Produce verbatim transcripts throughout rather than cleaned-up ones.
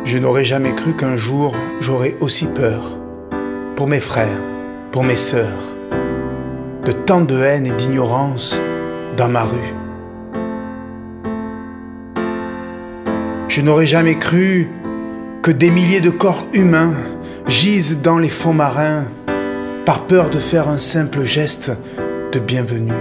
Je n'aurais jamais cru qu'un jour j'aurais aussi peur, pour mes frères, pour mes sœurs, de tant de haine et d'ignorance dans ma rue. Je n'aurais jamais cru que des milliers de corps humains gisent dans les fonds marins par peur de faire un simple geste de bienvenue.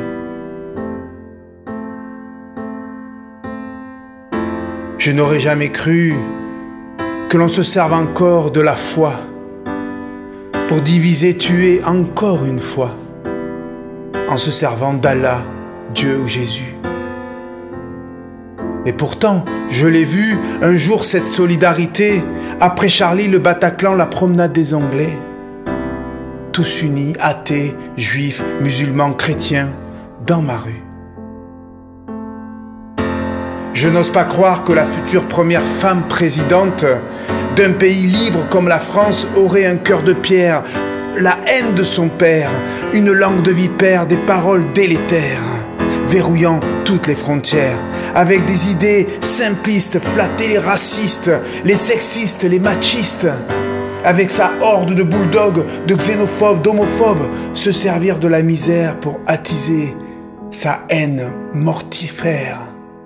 Je n'aurais jamais cru que l'on se serve encore de la foi pour diviser, tuer encore une fois, en se servant d'Allah, Dieu ou Jésus. Et pourtant, je l'ai vu un jour cette solidarité, après Charlie, le Bataclan, la promenade des Anglais. Tous unis, athées, juifs, musulmans, chrétiens, dans ma rue. Je n'ose pas croire que la future première femme présidente d'un pays libre comme la France aurait un cœur de pierre, la haine de son père, une langue de vipère, des paroles délétères, verrouillant toutes les frontières, avec des idées simplistes, flatter les racistes, les sexistes, les machistes, avec sa horde de bulldogs, de xénophobes, d'homophobes, se servir de la misère pour attiser sa haine mortifère.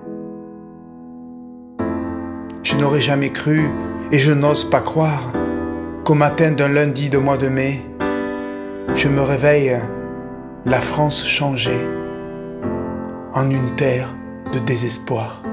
Je n'aurais jamais cru, et je n'ose pas croire, qu'au matin d'un lundi de mois de mai, je me réveille, la France changée, en une terre de désespoir.